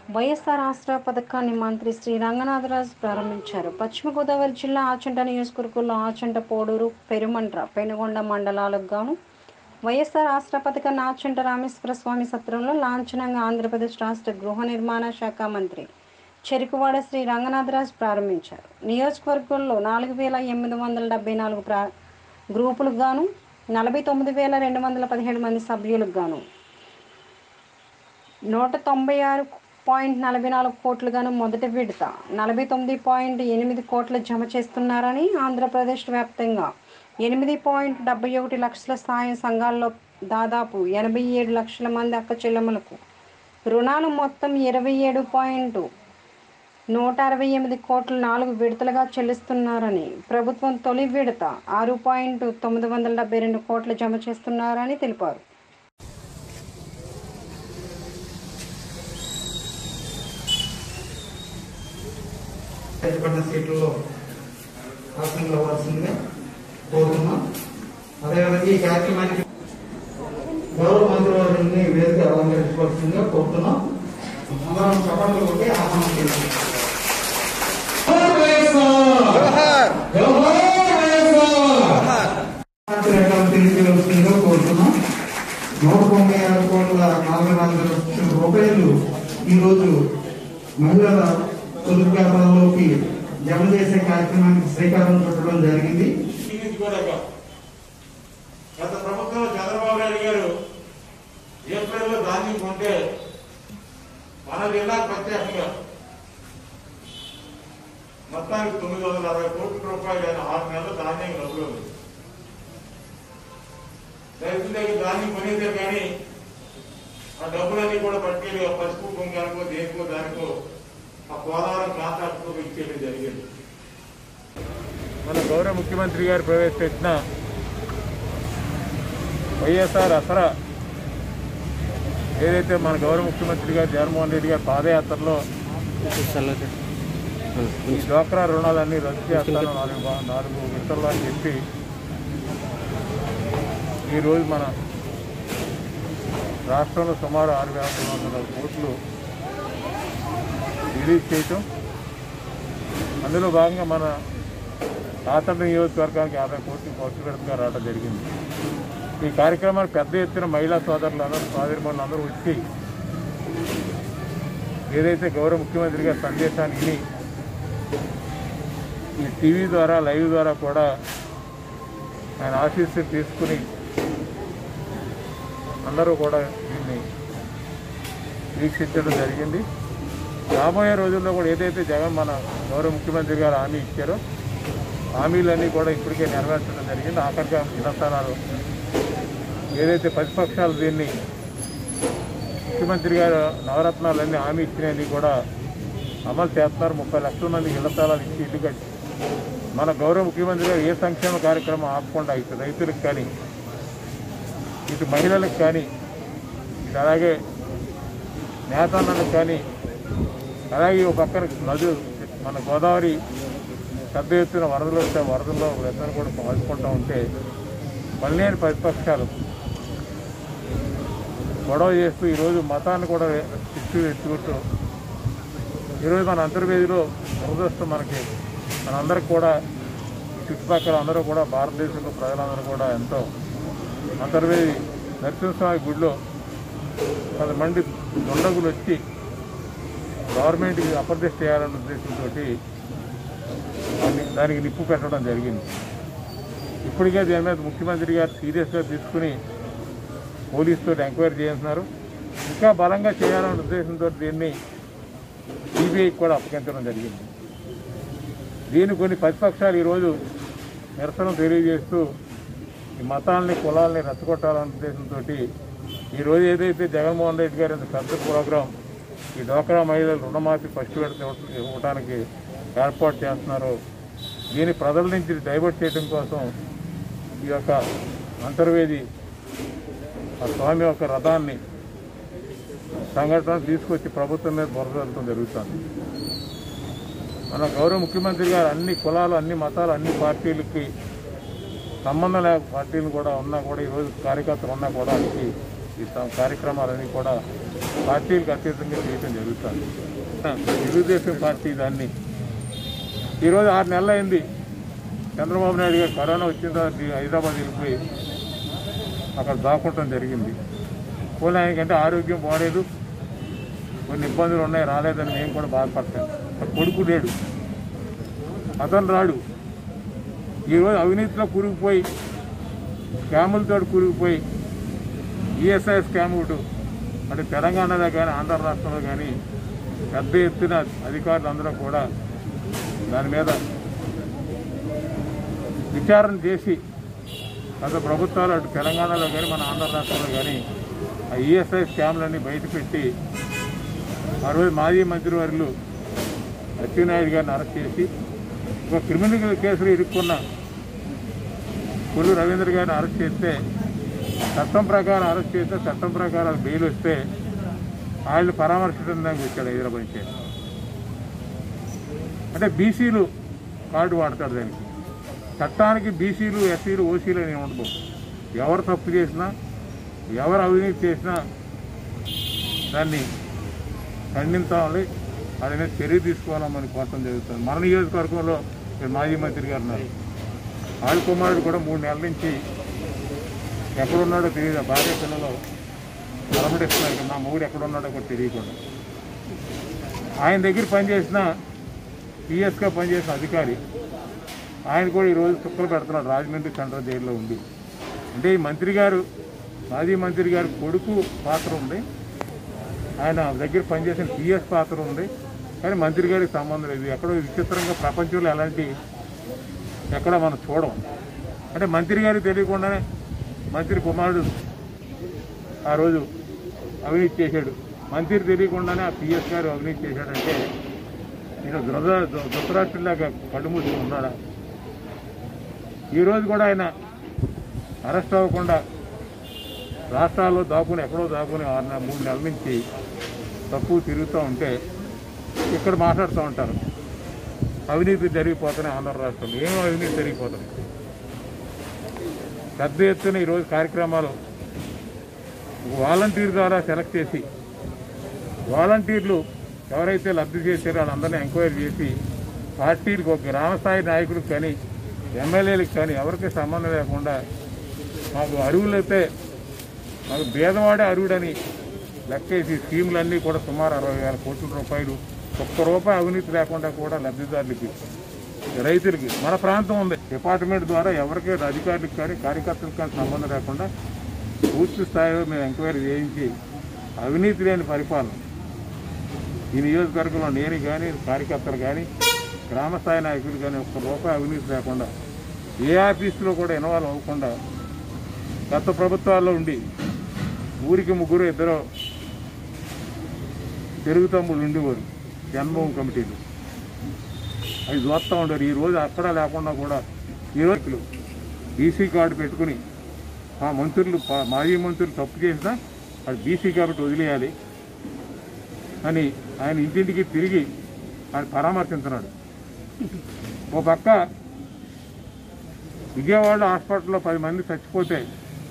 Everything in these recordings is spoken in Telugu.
వైఎస్ఆర్ ఆసరా పథకాన్ని మంత్రి శ్రీ రంగనాథరాజు ప్రారంభించారు. పశ్చిమ గోదావరి జిల్లా ఆచంట నియోజకవర్గంలో ఆచంట, పోడూరు, పెరుమంట్ర, పెనుగొండ మండలాలకు గాను వైఎస్ఆర్ ఆసరా పథకాన్ని ఆచంట రామేశ్వర స్వామి సత్రంలో లాంఛనంగా ఆంధ్రప్రదేశ్ రాష్ట్ర గృహ నిర్మాణ శాఖ మంత్రి చెరుకువాడ శ్రీ రంగనాథరాజు ప్రారంభించారు. నియోజకవర్గంలో 4,874 గ్రూపులకు గాను 49,217 మంది సభ్యులకు గాను 196.44 కోట్లుగాను మొదటి విడత 49.8 కోట్ల జమ చేస్తున్నారని, ఆంధ్రప్రదేశ్ వ్యాప్తంగా 8.71 లక్షల సాయం సంఘాల్లో దాదాపు 87 లక్షల మంది అక్క చెల్లెమ్మలకు రుణాలు మొత్తం 27.168 కోట్లు 4 విడతలుగా చెల్లిస్తున్నారని, ప్రభుత్వం తొలి విడత 6.972 కోట్ల జమ చేస్తున్నారని తెలిపారు. సీట్లలో ఆసనలు అవ్వాల్సిందిగా కోరుతున్నాం. అదేవిధంగా ఈ కార్యక్రమానికి గౌరవ మంత్రి వారిని వేదిక అలంకరించవలసిందిగా కోరుతున్నాం. అందరం చప్పట్లు కొట్టి ఆహ్వానం చేయాలి. కోరుతున్నాం. 196 కోట్ల 44 లక్షల రూపాయలు ఈరోజు మహిళల పొదుపు ఖాతాలోకి జమ చేసే కార్యక్రమానికి శ్రీకారం చుట్టడం జరిగింది. గత ప్రభుత్వంలో చంద్రబాబు నాయుడు గారు ఏప్రిల్లో ధాన్యం కొంటే మన జిల్లాకు ప్రత్యేకంగా మొత్తానికి 960 కోట్ల రూపాయలు 6 నెలలు ధాన్యం డబ్బులు ఉంది. రైతుల దగ్గర ధాన్యం కొనేదే కానీ ఆ డబ్బులన్నీ కూడా పట్టుకెళ్ళి పసుపు కుంకానికో దేనికో దానికో ఆ పోలవరం కాంట్రాక్టుకు ఇచ్చేయడం జరిగింది. మన గౌరవ ముఖ్యమంత్రి గారు ప్రవేశపెట్టిన వైఎస్ఆర్ ఆసరా ఏదైతే మన గౌరవ ముఖ్యమంత్రి గారు జగన్మోహన్ రెడ్డి గారి పాదయాత్రలో ఈ డ్వాక్రా రుణాలన్నీ రద్దు చేస్తాను 4 విడతల్లో అని చెప్పి ఈరోజు మన రాష్ట్రంలో సుమారు 6,900 కోట్లు రిలీజ్ చేయటం, అందులో భాగంగా మన ఆచంట నియోజకవర్గానికి 50 కోట్లు మొదటి విడతగా రావడం జరిగింది. ఈ కార్యక్రమాన్ని పెద్ద ఎత్తున మహిళా సోదరులందరూ వచ్చి ఏదైతే గౌరవ ముఖ్యమంత్రి గారి సందేశాన్ని విని ఈ టీవీ ద్వారా లైవ్ ద్వారా కూడా ఆయన ఆశీస్సులు తీసుకుని అందరూ కూడా దీన్ని వీక్షించడం జరిగింది. రాబోయే రోజుల్లో కూడా ఏదైతే జగన్ మన గౌరవ ముఖ్యమంత్రి గారు హామీ ఇచ్చారో హామీలన్నీ కూడా ఇప్పటికే నెరవేర్చడం జరిగింది. ఆఖరిగా ఇళ్ల స్థలాలు ఏదైతే ప్రతిపక్షాలు దీన్ని ముఖ్యమంత్రి గారు నవరత్నాలన్నీ హామీ ఇచ్చినవి కూడా అమలు చేస్తున్నారు. 30 లక్షల మందికి ఇళ్ల స్థలాలు ఇచ్చి ఇల్లు కట్టి మన గౌరవ ముఖ్యమంత్రి గారు ఏ సంక్షేమ కార్యక్రమం ఆపకుండా ఇటు రైతులకు కానీ ఇటు మహిళలకు కానీ ఇటు అలాగే నేతన్నలకు కానీ అలాగే ఒక పక్కన నది మన గోదావరి పెద్ద ఎత్తున వరదలు వస్తే వరదల్లో ఇద్దరు కూడా పాల్చుకుంటూ ఉంటే మళ్ళీ ప్రతిపక్షాలు గొడవ చేస్తూ ఈరోజు మతాన్ని కూడా ఎత్తుకుంటూ ఈరోజు మన అంతర్వేదిలో దురదృష్టం మనందరికి కూడా చుట్టుపక్కల అందరూ కూడా భారతదేశంలో ప్రజలందరూ కూడా ఎంతో అంతర్వేది నరసింహస్వామి గుడిలో 10 మంది దుండగులు వచ్చి గవర్నమెంట్కి అప్రదిష్ట చేయాలన్న ఉద్దేశంతో దానికి నిప్పు పెట్టడం జరిగింది. ఇప్పటికే దీని మీద ముఖ్యమంత్రి గారు సీరియస్గా తీసుకుని పోలీసుతో ఎంక్వైరీ చేస్తున్నారు. ఇంకా బలంగా చేయాలన్న ఉద్దేశంతో దీన్ని సిబిఐకి కూడా అప్పగించడం జరిగింది. దీన్ని కొన్ని ప్రతిపక్షాలు ఈరోజు నిరసన తెలియజేస్తూ ఈ మతాలని కులాలని రెచ్చగొట్టాలన్న ఉద్దేశంతో ఈరోజు ఏదైతే జగన్మోహన్ రెడ్డి గారి పెద్ద ప్రోగ్రాం ఈ డ్వాక్రా మహిళలు రుణమాఫీ ఫస్ట్ విడత ఇవ్వడానికి ఏర్పాటు చేస్తున్నారో దీన్ని ప్రజల నుంచి డైవర్ట్ చేయడం కోసం ఈ యొక్క అంతర్వేది ఆ స్వామి యొక్క రథాన్ని సంఘటన తీసుకొచ్చి ప్రభుత్వం మీద బురదలతో జరుగుతుంది. మన గౌరవ ముఖ్యమంత్రి గారు అన్ని కులాలు, అన్ని మతాలు, అన్ని పార్టీలకి సంబంధం లేక పార్టీలు కూడా ఉన్నా కూడా ఈరోజు కార్యకర్తలు ఉన్నా కూడా ఈ కార్యక్రమాలన్నీ కూడా పార్టీలకు అతీతంగా చేయడం జరుగుతుంది. తెలుగుదేశం పార్టీ దాన్ని ఈరోజు 6 నెలలు అయింది. చంద్రబాబు నాయుడు గారు కరోనా వచ్చిన తర్వాత హైదరాబాద్ వెళ్ళిపోయి అక్కడ దాక్కుంటం జరిగింది. పోనీ ఆయనకంటే ఆరోగ్యం బాగాలేదు, కొన్ని ఇబ్బందులు ఉన్నాయి, రాలేదని మేము కూడా బాధపడతాను. కొడుకు లేడు, అతను రాడు. ఈరోజు అవినీతిలో కూరుకుపోయి స్కాములతో కూరుకుపోయి ఈఎస్ఐ స్కామ్ ఒకటి అంటే తెలంగాణలో కానీ ఆంధ్ర రాష్ట్రంలో కానీ పెద్ద ఎత్తున అధికారులు అందరూ కూడా దాని మీద విచారణ చేసి గత ప్రభుత్వాలు అటు తెలంగాణలో కానీ మన ఆంధ్ర రాష్ట్రంలో కానీ ఆ ఈఎస్ఐ స్కామ్లన్నీ బయటపెట్టి ఆ రోజు మాజీ మంత్రివర్యులు అచ్చెన్నాయుడు గారిని అరెస్ట్ చేసి ఒక క్రిమినల్ కేసులు ఇరుక్కున్న కొల్లు రవీంద్ర గారిని అరెస్ట్ చేస్తే చట్టం ప్రకారం అరెస్ట్ చేస్తే చట్టం ప్రకారం బెయిల్ వస్తే వాళ్ళు పరామర్శించడానికి వచ్చాడు హైదరాబాద్ నుంచి. అంటే బీసీలు కార్డు వాడతాడు దానికి. చట్టానికి బీసీలు ఎస్సీలు ఓసీలు అని ఉండదు. ఎవరు తప్పు చేసినా ఎవరు అవినీతి చేసినా దాన్ని ఖండించాలి, దాని మీద చర్య తీసుకోవాలని కోరటం జరుగుతుంది. మన నియోజకవర్గంలో మాజీ మంత్రి గారు ఉన్నారు. వాళ్ళ కుమారుడు కూడా 3 నెలల నుంచి ఎక్కడున్నాడో తెలియదు. భార్య పిల్లలు అలమటిస్తున్నారు. నా మూడు ఎక్కడున్నాడో కూడా తెలియకుండా ఆయన దగ్గర పనిచేసిన పిఎస్గా పనిచేసిన అధికారి ఆయన కూడా ఈరోజు చుక్కలు పెడుతున్నాడు రాజమండ్రి సెంట్రల్ జైల్లో ఉండి. అంటే ఈ మంత్రి గారు మాజీ మంత్రి గారు కొడుకు పాత్ర ఉంది, ఆయన దగ్గర పనిచేసిన పిఎస్ పాత్ర ఉంది, కానీ మంత్రి గారికి సంబంధం లేదు. ఎక్కడో విచిత్రంగా ప్రపంచంలో ఎలాంటి ఎక్కడ మనం చూడం. అంటే మంత్రి గారికి తెలియకుండానే మంత్రి కుమారుడు ఆ రోజు అవినీతి చేశాడు, మంత్రి తెలియకుండానే ఆ పిఎస్ గారు అవినీతి చేశాడంటే నేను ధృతరాష్ట్రులాగా కళ్ళు మూసుకుని ఉన్నాడా? ఈరోజు కూడా ఆయన అరెస్ట్ అవ్వకుండా రాష్ట్రాల్లో దాక్కుని ఎక్కడో దాక్కుని 3 నెలల నుంచి తక్కువ తిరుగుతూ ఉంటే ఇక్కడ మాట్లాడుతూ ఉంటారు అవినీతి జరిగిపోతున్నాయి ఆంధ్ర రాష్ట్రంలో. ఏమో అవినీతి జరిగిపోతుంది. పెద్ద ఎత్తున ఈరోజు కార్యక్రమాలు వాలంటీర్ ద్వారా సెలెక్ట్ చేసి వాలంటీర్లు ఎవరైతే లబ్ధి చేశారో వాళ్ళందరినీ ఎంక్వైరీ చేసి పార్టీలకు ఒక గ్రామస్థాయి నాయకులకు కానీ ఎమ్మెల్యేలకు కానీ ఎవరికి సంబంధం లేకుండా మాకు అరువులైతే మాకు భేదవాడే అరువుడని లెక్కేసి స్కీములన్నీ కూడా సుమారు 60,000 కోట్ల రూపాయలు ₹1 అవినీతి లేకుండా కూడా లబ్ధిదారులకి రైతులకి మన ప్రాంతం ఉంది. డిపార్ట్మెంట్ ద్వారా ఎవరికి అధికారులకు కానీ కార్యకర్తలకు కానీ సంబంధం లేకుండా పూర్తి స్థాయిలో మేము ఎంక్వైరీ చేయించి అవినీతి లేని పరిపాలన ఈ నియోజకవర్గంలో నేను కానీ కార్యకర్తలు కానీ గ్రామస్థాయి నాయకులు కానీ ₹1 అవినీతి లేకుండా ఏ ఆఫీసులో కూడా ఇన్వాల్వ్ అవ్వకుండా గత ప్రభుత్వాల్లో ఉండి ఊరికి 3-2 తెలుగు తమ్ముళ్ళు ఉండేవారు జన్మభూమి కమిటీలు, అవి చూస్తూ ఉండేవారు. ఈరోజు అక్కడ లేకుండా కూడా ఈరోజు బీసీ కార్డు పెట్టుకుని ఆ మంత్రులు మాజీ మంత్రులు తప్పు చేసినా అది బీసీ కాబట్టి వదిలేయాలి అని ఆయన ఇంటింటికి తిరిగి ఆయన పరామర్శించున్నాడు. ఓ పక్క విజయవాడ హాస్పిటల్లో 10 మంది చచ్చిపోతే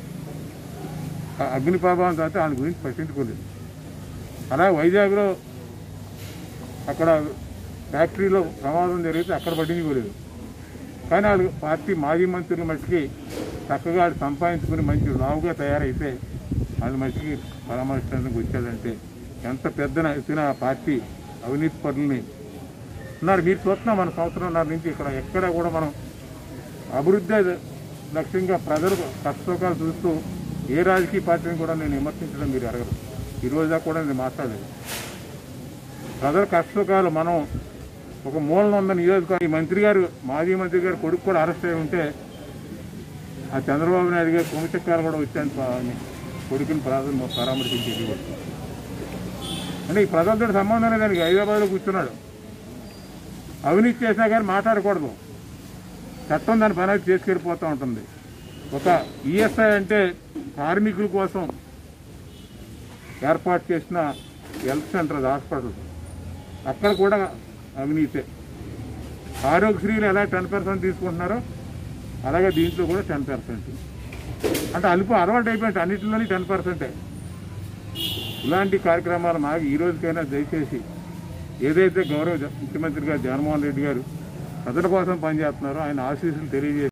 అగ్ని ప్రభావం తర్వాత ఆయన గురించి పట్టించుకోలేదు. అలాగే వైజాగ్లో అక్కడ ఫ్యాక్టరీలో ప్రమాదం జరిగితే అక్కడ పట్టించుకోలేదు. కానీ వాళ్ళు పార్టీ మాజీ మంత్రుల మట్టికి చక్కగా వాళ్ళు సంపాదించుకుని మంచి లావుగా తయారైతే వాళ్ళ మట్టికి పరామర్శించడానికి వచ్చాడంటే ఎంత పెద్ద ఎత్తున పార్టీ అవినీతి పనులని ఉన్నారు. మీరు చూస్తున్నాం మన సంవత్సరంన్నర నుంచి ఇక్కడ ఎక్కడ కూడా మనం అభివృద్ధి లక్ష్యంగా ప్రజలు కష్టసుఖాలు చూస్తూ ఏ రాజకీయ పార్టీని కూడా నేను విమర్శించడం మీరు అడగరు. ఈరోజు కూడా నేను మాట్లాడలేదు. ప్రజల కష్టసుఖాలు మనం ఒక మూలన ఉన్న నియోజకవర్గం ఈ మంత్రి గారు మాజీ మంత్రి గారు కొడుకు కూడా అరెస్ట్ అయి ఉంటే ఆ చంద్రబాబు నాయుడు గారు కొమిచక్కాలు కూడా వచ్చాను కొడుకుని పరామర్శించేది కూడా. అంటే ఈ ప్రజలతో సంబంధం లేదానికి హైదరాబాద్లో కూర్చున్నాడు. అవినీతి చేసినా కానీ మాట్లాడకూడదు, చట్టం దాని పని చేసుకెళ్ళిపోతూ ఉంటుంది. ఒక ఈఎస్ఐ అంటే కార్మికుల కోసం ఏర్పాటు చేసిన హెల్త్ సెంటర్ హాస్పిటల్, అక్కడ కూడా అవినీతే. ఆరోగ్యశ్రీలు ఎలా 10% తీసుకుంటున్నారో అలాగే దీంట్లో కూడా 10%. అంటే అలుపు అలవాటు అయిపోయింది, అన్నింటిలోని 10%. ఇలాంటి కార్యక్రమాలు మాకు ఈ రోజుకైనా దయచేసి ఏదైతే గౌరవ ముఖ్యమంత్రి గారు జగన్మోహన్ రెడ్డి గారు ప్రజల కోసం పనిచేస్తున్నారో ఆయన ఆశీస్సులు తెలియజేసి